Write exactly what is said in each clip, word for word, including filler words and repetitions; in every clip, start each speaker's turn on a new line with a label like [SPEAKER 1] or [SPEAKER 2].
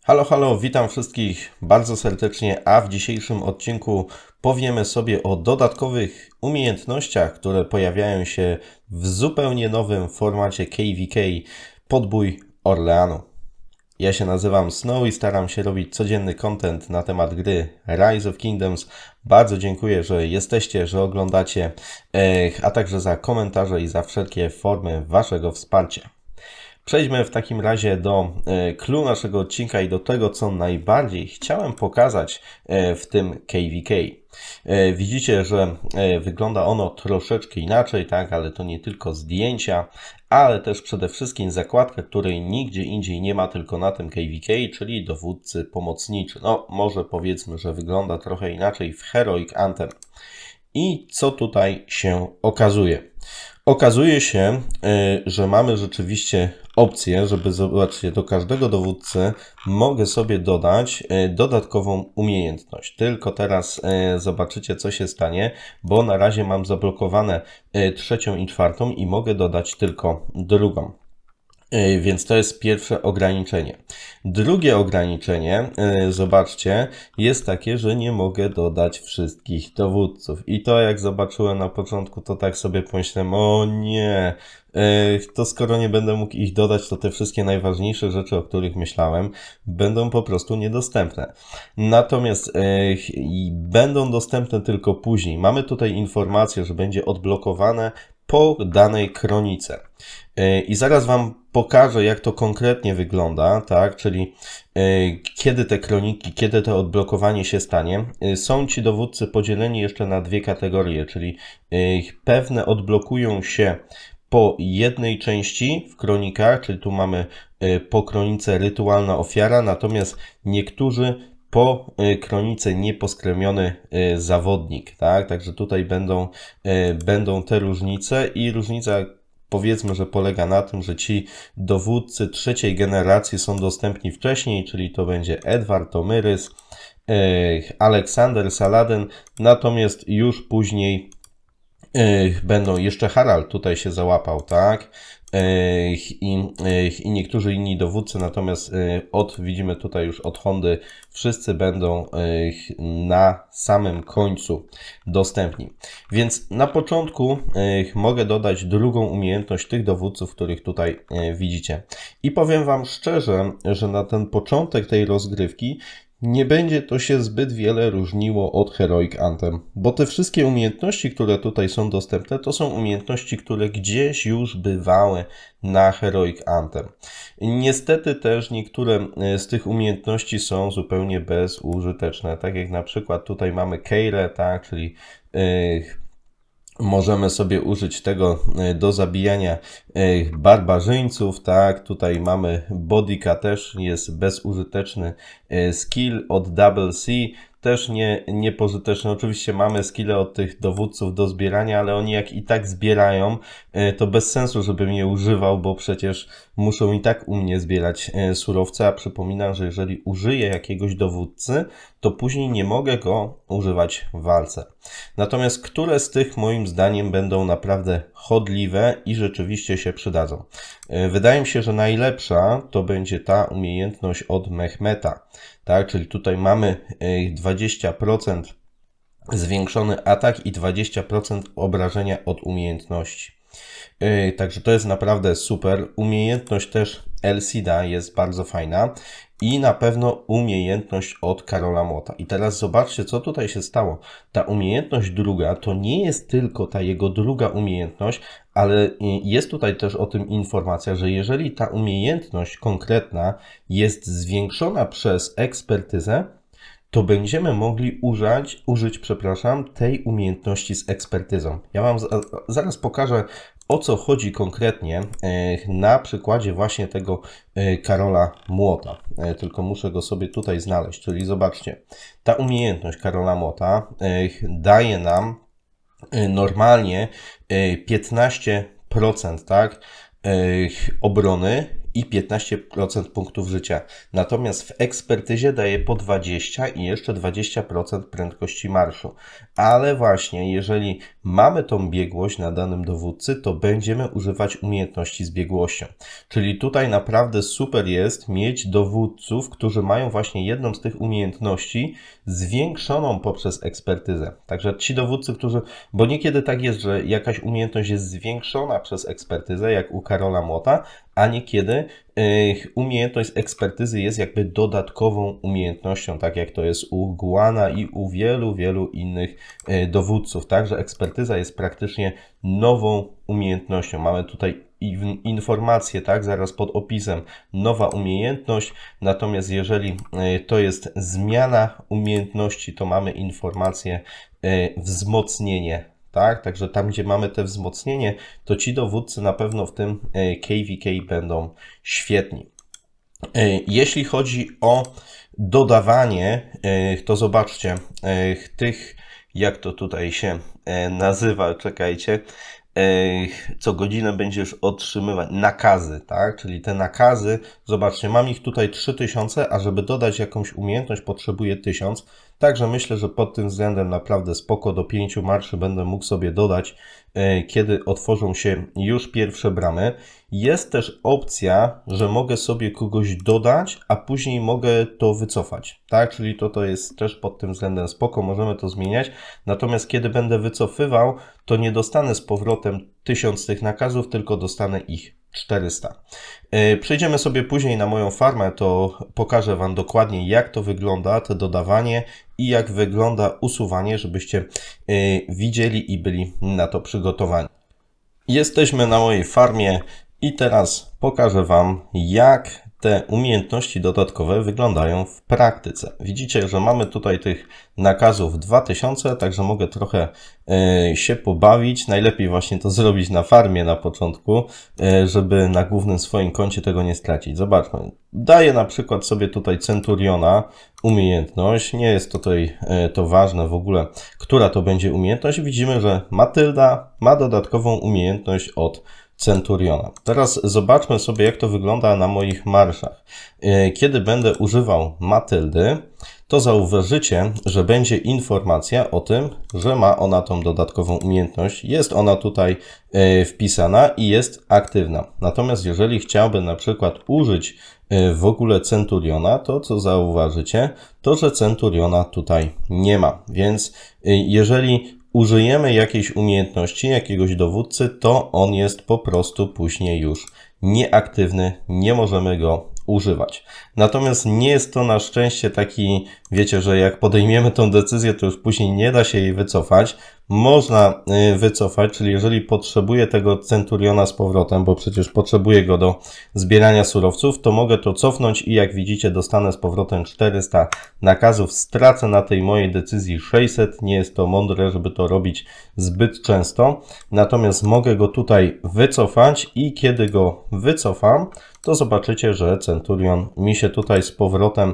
[SPEAKER 1] Halo, halo, witam wszystkich bardzo serdecznie, a w dzisiejszym odcinku powiemy sobie o dodatkowych umiejętnościach, które pojawiają się w zupełnie nowym formacie K V K Podbój Orleanu. Ja się nazywam Snow i staram się robić codzienny content na temat gry Rise of Kingdoms. Bardzo dziękuję, że jesteście, że oglądacie, a także za komentarze i za wszelkie formy waszego wsparcia. Przejdźmy w takim razie do clou naszego odcinka i do tego, co najbardziej chciałem pokazać w tym K V K. Widzicie, że wygląda ono troszeczkę inaczej, tak, ale to nie tylko zdjęcia, ale też przede wszystkim zakładka, której nigdzie indziej nie ma, tylko na tym K V K, czyli dowódcy pomocniczy. No, może powiedzmy, że wygląda trochę inaczej w Heroic Anthem. I co tutaj się okazuje? Okazuje się, że mamy rzeczywiście opcję, żeby, zobaczcie, do każdego dowódcy mogę sobie dodać dodatkową umiejętność. Tylko teraz zobaczycie, co się stanie, bo na razie mam zablokowane trzecią i czwartą i mogę dodać tylko drugą. Więc to jest pierwsze ograniczenie. Drugie ograniczenie, zobaczcie, jest takie, że nie mogę dodać wszystkich dowódców. I to jak zobaczyłem na początku, to tak sobie pomyślałem, o nie, to skoro nie będę mógł ich dodać, to te wszystkie najważniejsze rzeczy, o których myślałem, będą po prostu niedostępne. Natomiast będą dostępne tylko później. Mamy tutaj informację, że będzie odblokowane po danej kronice. I zaraz Wam pokażę, jak to konkretnie wygląda, tak, czyli kiedy te kroniki, kiedy to odblokowanie się stanie. Są ci dowódcy podzieleni jeszcze na dwie kategorie, czyli pewne odblokują się po jednej części w kronikach, czyli tu mamy po kronice rytualna ofiara, natomiast niektórzy po kronice nieposkremiony zawodnik, tak? Także tutaj będą, będą te różnice i różnica, powiedzmy, że polega na tym, że ci dowódcy trzeciej generacji są dostępni wcześniej, czyli to będzie Edward Tomyrys, Aleksander Saladin, natomiast już później będą jeszcze Harald tutaj się załapał, tak? I, i niektórzy inni dowódcy, natomiast od, widzimy tutaj już od Hondy, wszyscy będą na samym końcu dostępni. Więc na początku mogę dodać drugą umiejętność tych dowódców, których tutaj widzicie. I powiem Wam szczerze, że na ten początek tej rozgrywki nie będzie to się zbyt wiele różniło od Heroic Anthem, bo te wszystkie umiejętności, które tutaj są dostępne, to są umiejętności, które gdzieś już bywały na Heroic Anthem. Niestety też niektóre z tych umiejętności są zupełnie bezużyteczne, tak jak na przykład tutaj mamy Keirę, tak, czyli yy, możemy sobie użyć tego do zabijania barbarzyńców, tak, tutaj mamy Bodyka, też jest bezużyteczny skill od Double C, też nie, niepożyteczny. Oczywiście mamy skille od tych dowódców do zbierania, ale oni jak i tak zbierają, to bez sensu, żebym je używał, bo przecież muszą i tak u mnie zbierać surowce, a przypominam, że jeżeli użyję jakiegoś dowódcy, to później nie mogę go używać w walce. Natomiast które z tych moim zdaniem będą naprawdę chodliwe i rzeczywiście się przydadzą? Wydaje mi się, że najlepsza to będzie ta umiejętność od Mehmeta, tak, czyli tutaj mamy dwadzieścia procent zwiększony atak i dwadzieścia procent obrażenia od umiejętności. Także to jest naprawdę super. Umiejętność też Elsida jest bardzo fajna i na pewno umiejętność od Karola Młota. I teraz zobaczcie, co tutaj się stało. Ta umiejętność druga to nie jest tylko ta jego druga umiejętność, ale jest tutaj też o tym informacja, że jeżeli ta umiejętność konkretna jest zwiększona przez ekspertyzę, to będziemy mogli użyć, użyć, przepraszam, tej umiejętności z ekspertyzą. Ja Wam zaraz pokażę, o co chodzi konkretnie na przykładzie właśnie tego Karola Młota. Tylko muszę go sobie tutaj znaleźć, czyli zobaczcie, ta umiejętność Karola Młota daje nam normalnie piętnaście procent, tak, obrony i piętnaście procent punktów życia. Natomiast w ekspertyzie daje po dwadzieścia procent i jeszcze dwadzieścia procent prędkości marszu. Ale właśnie, jeżeli mamy tą biegłość na danym dowódcy, to będziemy używać umiejętności z biegłością. Czyli tutaj naprawdę super jest mieć dowódców, którzy mają właśnie jedną z tych umiejętności zwiększoną poprzez ekspertyzę. Także ci dowódcy, którzy, bo niekiedy tak jest, że jakaś umiejętność jest zwiększona przez ekspertyzę, jak u Karola Młota, a niekiedy yy, umiejętność ekspertyzy jest jakby dodatkową umiejętnością, tak jak to jest u Guana i u wielu, wielu innych yy, dowódców. Także ekspertyza jest praktycznie nową umiejętnością. Mamy tutaj informacje, tak, zaraz pod opisem, nowa umiejętność, natomiast jeżeli yy, to jest zmiana umiejętności, to mamy informację yy, wzmocnienie. Tak, także tam, gdzie mamy te wzmocnienie, to ci dowódcy na pewno w tym K V K będą świetni. Jeśli chodzi o dodawanie, to zobaczcie, tych, jak to tutaj się nazywa, czekajcie, co godzinę będziesz otrzymywać nakazy, tak? Czyli te nakazy, zobaczcie, mam ich tutaj trzy tysiące, a żeby dodać jakąś umiejętność potrzebuję tysiąc. Także myślę, że pod tym względem naprawdę spoko, do pięciu marszy będę mógł sobie dodać, kiedy otworzą się już pierwsze bramy. Jest też opcja, że mogę sobie kogoś dodać, a później mogę to wycofać, tak? Czyli to, to jest też pod tym względem spoko, możemy to zmieniać. Natomiast kiedy będę wycofywał, to nie dostanę z powrotem tysiąc tych nakazów, tylko dostanę ich czterysta. Przejdziemy sobie później na moją farmę, to pokażę Wam dokładnie, jak to wygląda, to dodawanie i jak wygląda usuwanie, żebyście widzieli i byli na to przygotowani. Jesteśmy na mojej farmie i teraz pokażę Wam, jak te umiejętności dodatkowe wyglądają w praktyce. Widzicie, że mamy tutaj tych nakazów dwa tysiące, także mogę trochę y, się pobawić. Najlepiej właśnie to zrobić na farmie na początku, y, żeby na głównym swoim koncie tego nie stracić. Zobaczmy. Daję na przykład sobie tutaj Centuriona umiejętność. Nie jest tutaj y, to ważne w ogóle, która to będzie umiejętność. Widzimy, że Matylda ma dodatkową umiejętność od Centuriona. Teraz zobaczmy sobie, jak to wygląda na moich marszach. Kiedy będę używał Matyldy, to zauważycie, że będzie informacja o tym, że ma ona tą dodatkową umiejętność. Jest ona tutaj wpisana i jest aktywna. Natomiast jeżeli chciałbym na przykład użyć w ogóle Centuriona, to co zauważycie, to że Centuriona tutaj nie ma. Więc jeżeli użyjemy jakiejś umiejętności, jakiegoś dowódcy, to on jest po prostu później już nieaktywny, nie możemy go używać. Natomiast nie jest to na szczęście taki, wiecie, że jak podejmiemy tą decyzję, to już później nie da się jej wycofać. Można wycofać, czyli jeżeli potrzebuję tego Centuriona z powrotem, bo przecież potrzebuję go do zbierania surowców, to mogę to cofnąć i jak widzicie dostanę z powrotem czterysta nakazów. Stracę na tej mojej decyzji sześćset. Nie jest to mądre, żeby to robić zbyt często. Natomiast mogę go tutaj wycofać i kiedy go wycofam, to zobaczycie, że Centurion mi się tutaj z powrotem,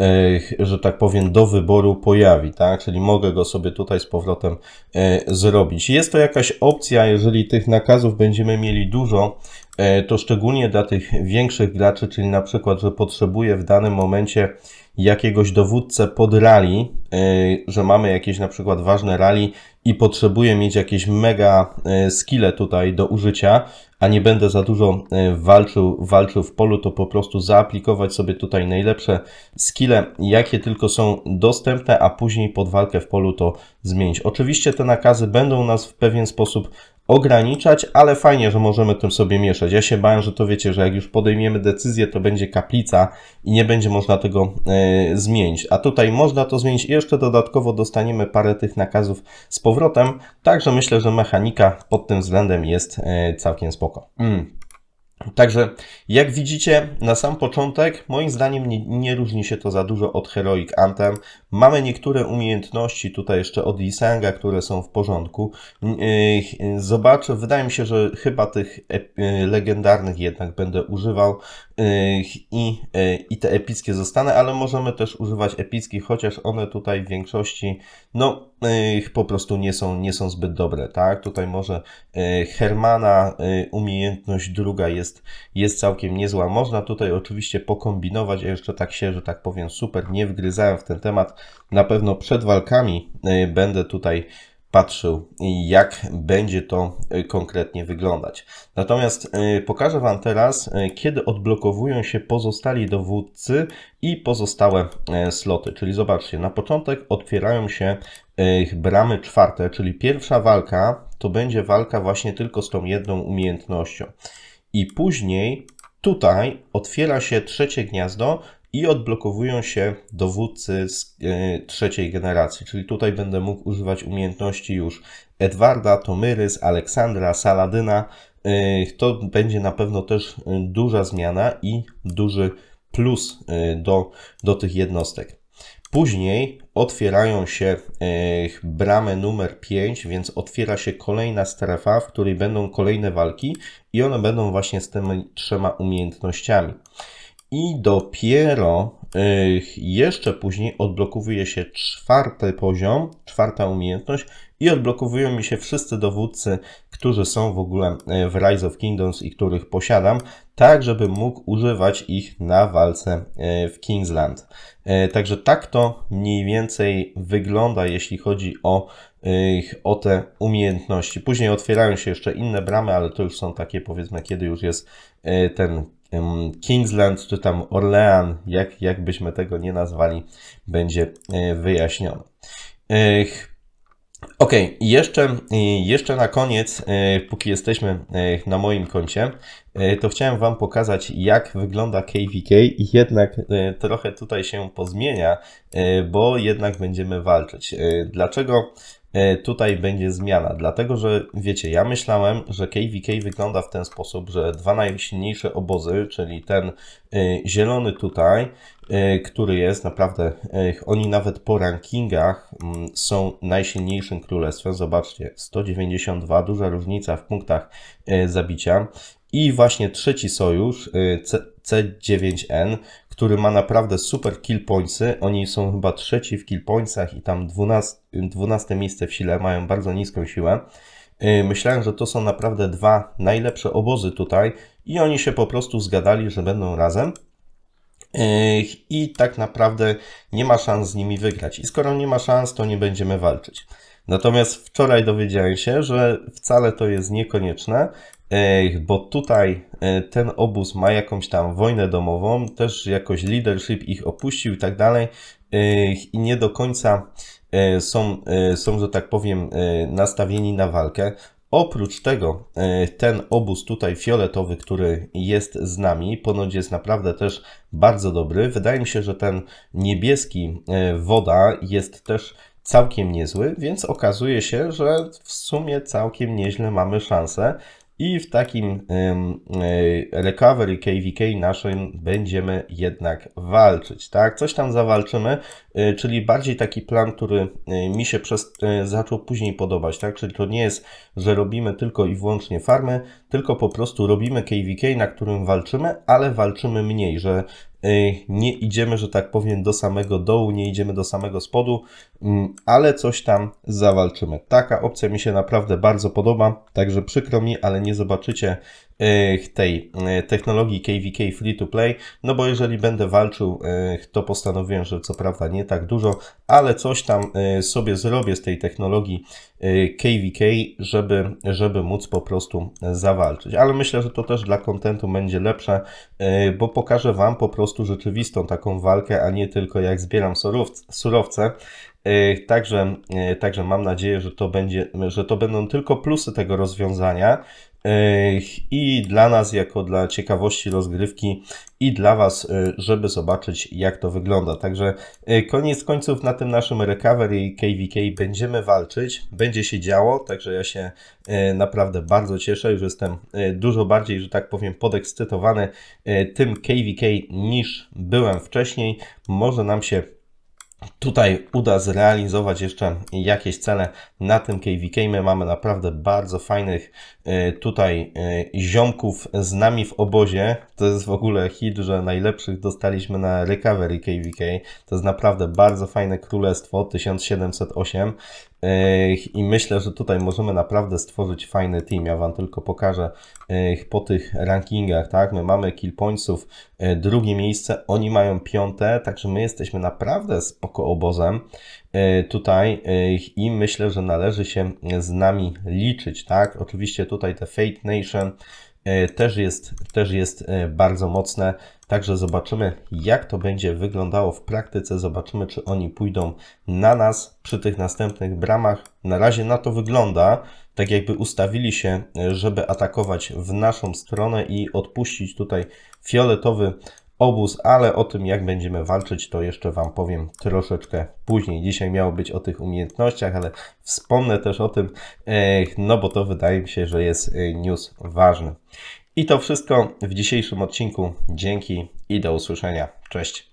[SPEAKER 1] że tak powiem, do wyboru pojawi, tak? Czyli mogę go sobie tutaj z powrotem zrobić. Jest to jakaś opcja, jeżeli tych nakazów będziemy mieli dużo, to szczególnie dla tych większych graczy, czyli na przykład, że potrzebuję w danym momencie jakiegoś dowódcę pod rally, że mamy jakieś na przykład ważne rally i potrzebuję mieć jakieś mega skille tutaj do użycia, a nie będę za dużo walczył, walczył w polu, to po prostu zaaplikować sobie tutaj najlepsze skille, jakie tylko są dostępne, a później pod walkę w polu to zmienić. Oczywiście te nakazy będą nas w pewien sposób ograniczać, ale fajnie, że możemy tym sobie mieszać. Ja się bałem, że to wiecie, że jak już podejmiemy decyzję, to będzie kaplica i nie będzie można tego e, zmienić. A tutaj można to zmienić i jeszcze dodatkowo dostaniemy parę tych nakazów z powrotem. Także myślę, że mechanika pod tym względem jest e, całkiem spoko. Mm. Także jak widzicie, na sam początek moim zdaniem nie, nie różni się to za dużo od Heroic Anthem. Mamy niektóre umiejętności tutaj jeszcze od Lee Sanga, które są w porządku. Zobaczę, wydaje mi się, że chyba tych legendarnych jednak będę używał. i, i te epickie zostanę, ale możemy też używać epickich, chociaż one tutaj w większości no po prostu nie są, nie są zbyt dobre, tak? Tutaj może Hermana umiejętność druga jest, jest całkiem niezła. Można tutaj oczywiście pokombinować, a jeszcze tak się, że tak powiem, super nie wgryzałem w ten temat. Na pewno przed walkami będę tutaj patrzył, jak będzie to konkretnie wyglądać. Natomiast pokażę Wam teraz, kiedy odblokowują się pozostali dowódcy i pozostałe sloty. Czyli zobaczcie, na początek otwierają się bramy czwarte, czyli pierwsza walka to będzie walka właśnie tylko z tą jedną umiejętnością. I później tutaj otwiera się trzecie gniazdo i odblokowują się dowódcy z y, trzeciej generacji, czyli tutaj będę mógł używać umiejętności już Edwarda, Tomyrys, Aleksandra, Saladyna. Y, to będzie na pewno też duża zmiana i duży plus y, do, do tych jednostek. Później otwierają się y, bramę numer pięć, więc otwiera się kolejna strefa, w której będą kolejne walki i one będą właśnie z tymi trzema umiejętnościami. I dopiero y, jeszcze później odblokowuje się czwarty poziom, czwarta umiejętność i odblokowują mi się wszyscy dowódcy, którzy są w ogóle w Rise of Kingdoms i których posiadam, tak żebym mógł używać ich na walce w Kingsland. Także tak to mniej więcej wygląda, jeśli chodzi o, o te umiejętności. Później otwierają się jeszcze inne bramy, ale to już są takie, powiedzmy, kiedy już jest ten Kingsland, czy tam Orlean, jak, jak byśmy tego nie nazwali, będzie wyjaśnione. Ok, jeszcze, jeszcze na koniec, póki jesteśmy na moim koncie, to chciałem Wam pokazać, jak wygląda K V K i jednak trochę tutaj się pozmienia, bo jednak będziemy walczyć. Dlaczego tutaj będzie zmiana? Dlatego, że wiecie, ja myślałem, że K V K wygląda w ten sposób, że dwa najsilniejsze obozy, czyli ten zielony tutaj, który jest naprawdę, oni nawet po rankingach są najsilniejszym królestwem. Zobaczcie, sto dziewięćdziesiąt dwa, duża różnica w punktach zabicia. I właśnie trzeci sojusz, C dziewięć N, który ma naprawdę super kill pointsy. Oni są chyba trzeci w kill pointsach i tam dwunaste miejsce w sile, mają bardzo niską siłę. Myślałem, że to są naprawdę dwa najlepsze obozy tutaj i oni się po prostu zgadali, że będą razem. I tak naprawdę nie ma szans z nimi wygrać. I skoro nie ma szans, to nie będziemy walczyć. Natomiast wczoraj dowiedziałem się, że wcale to jest niekonieczne, bo tutaj ten obóz ma jakąś tam wojnę domową, też jakoś leadership ich opuścił i tak dalej i nie do końca są, są, że tak powiem, nastawieni na walkę. Oprócz tego ten obóz tutaj fioletowy, który jest z nami, ponoć jest naprawdę też bardzo dobry. Wydaje mi się, że ten niebieski woda jest też całkiem niezły, więc okazuje się, że w sumie całkiem nieźle mamy szansę. I w takim recovery K V K naszym będziemy jednak walczyć, tak? Coś tam zawalczymy, czyli bardziej taki plan, który mi się przez, zaczął później podobać, tak? Czyli to nie jest, że robimy tylko i wyłącznie farmy, tylko po prostu robimy K V K, na którym walczymy, ale walczymy mniej, że nie idziemy, że tak powiem, do samego dołu, nie idziemy do samego spodu, ale coś tam zawalczymy. Taka opcja mi się naprawdę bardzo podoba, także przykro mi, ale nie zobaczycie tej technologii K V K free to play, no bo jeżeli będę walczył, to postanowiłem, że co prawda nie tak dużo, ale coś tam sobie zrobię z tej technologii K V K, żeby, żeby móc po prostu zawalczyć. Ale myślę, że to też dla kontentu będzie lepsze, bo pokażę Wam po prostu rzeczywistą taką walkę, a nie tylko jak zbieram surowce. Także, także mam nadzieję, że to będzie, że to będą tylko plusy tego rozwiązania. I dla nas, jako dla ciekawości rozgrywki i dla Was, żeby zobaczyć, jak to wygląda. Także koniec końców na tym naszym recovery K V K będziemy walczyć, będzie się działo, także ja się naprawdę bardzo cieszę, już jestem dużo bardziej, że tak powiem, podekscytowany tym K V K niż byłem wcześniej. Może nam się tutaj uda zrealizować jeszcze jakieś cele na tym K V K. My mamy naprawdę bardzo fajnych tutaj ziomków z nami w obozie. To jest w ogóle hit, że najlepszych dostaliśmy na Recovery K V K. To jest naprawdę bardzo fajne królestwo, tysiąc siedemset osiem. I myślę, że tutaj możemy naprawdę stworzyć fajny team. Ja Wam tylko pokażę po tych rankingach, tak? My mamy kill pointsów drugie miejsce, oni mają piąte, także my jesteśmy naprawdę spoko obozem tutaj i myślę, że należy się z nami liczyć, tak? Oczywiście tutaj te Fate Nation też jest, też jest bardzo mocne, także zobaczymy, jak to będzie wyglądało w praktyce, zobaczymy, czy oni pójdą na nas przy tych następnych bramach. Na razie na to wygląda, tak jakby ustawili się, żeby atakować w naszą stronę i odpuścić tutaj fioletowy obóz, ale o tym, jak będziemy walczyć, to jeszcze Wam powiem troszeczkę później. Dzisiaj miało być o tych umiejętnościach, ale wspomnę też o tym, no bo to wydaje mi się, że jest news ważny. I to wszystko w dzisiejszym odcinku. Dzięki i do usłyszenia. Cześć.